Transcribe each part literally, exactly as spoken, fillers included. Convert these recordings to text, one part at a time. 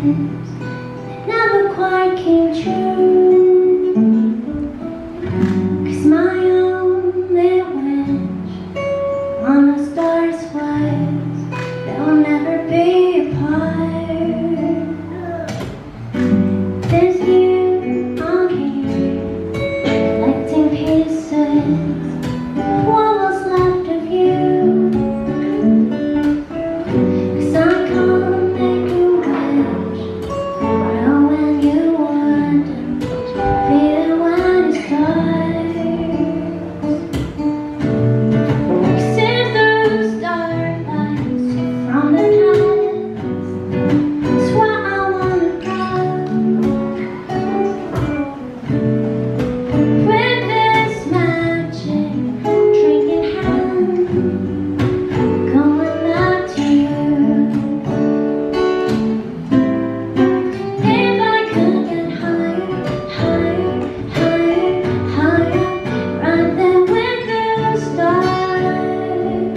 that never quite came true. 'Cause my only wish on a star's was they'll never be apart. There's you on here, collecting pieces. What was left of you? 'Cause I can't make a wish, but when you wouldn't feel it when it starts. You see through starlights from the past. It's where I wanna go. With this magic drink in hand, going back to you. If I could get higher, higher, higher, higher, right there with the stars.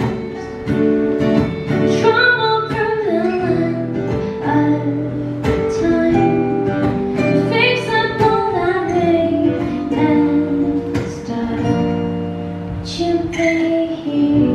Travel through the land of time, fix up all that made messed up. Would you be here?